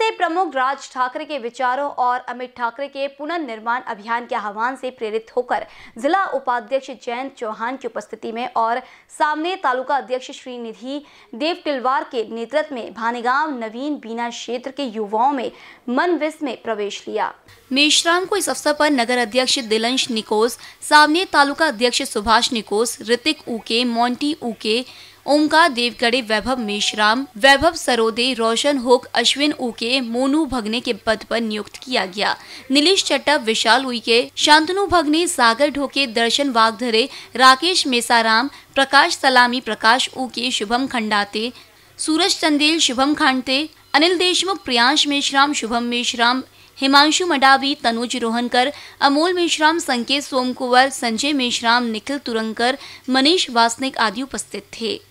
शिवसेना प्रमुख राज ठाकरे के विचारों और अमित ठाकरे के पुनर्निर्माण अभियान के आह्वान से प्रेरित होकर जिला उपाध्यक्ष जयंत चौहान की उपस्थिति में और सामने तालुका अध्यक्ष श्रीनिधि देव टिलवार के नेतृत्व में भानेगांव नवीन बीना क्षेत्र के युवाओं में मनविस में प्रवेश लिया। मेश्राम को इस अवसर पर नगर अध्यक्ष दिलंश निकोस, सामने तालुका अध्यक्ष सुभाष निकोस, ऋतिक ऊके, मोंटी ऊके, ओमकार देवगढ़े, वैभव मेश्राम, वैभव सरोदे, रोशन होक, अश्विन ऊके, मोनू भगने के पद पर नियुक्त किया गया। नीलेश चट्टप, विशाल उइके, शांतनु भगने, सागर ढोके, दर्शन वागधरे, राकेश मेसाराम, प्रकाश सलामी, प्रकाश ऊके, शुभम खंडाते, सूरज चंदेल, शुभम खांडते, अनिल देशमुख, प्रियांश मेश्राम, शुभम मेश्राम, हिमांशु मडावी, तनुज रोहनकर, अमोल मेश्राम, संकेत सोमकुंवर, संजय मेश्राम, निखिल तुरंकर, मनीष वासनिक आदि उपस्थित थे।